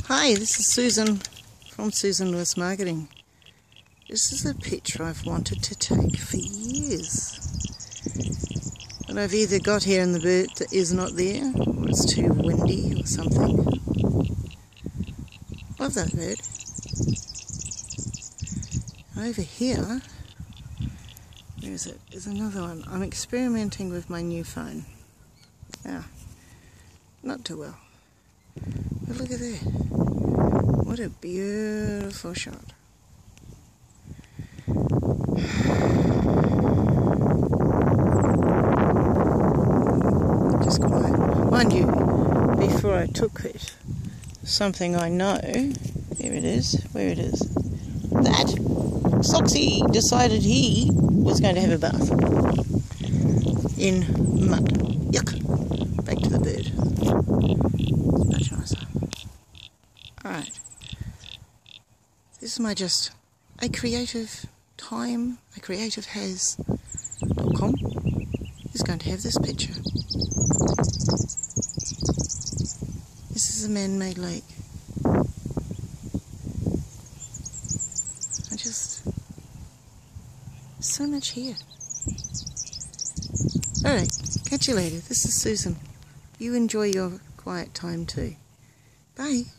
Hi, this is Susan from Susan Lewis Marketing. This is a picture I've wanted to take for years. But I've either got here and the bird is not there, or it's too windy or something. Love that bird. Over here, where is it? There's another one. I'm experimenting with my new phone. Yeah, not too well. But look at that. What a beautiful shot. Just quiet. Mind you, before I took it, something I know, there it is, where it is, that Soxy decided he was going to have a bath in mud. Yuck. Back to the bird. Much nicer. Alright. This is my just a creative time, a creative has.com is going to have this picture. This is a man-made lake. So much here. Alright, catch you later. This is Susan. You enjoy your quiet time too. Bye.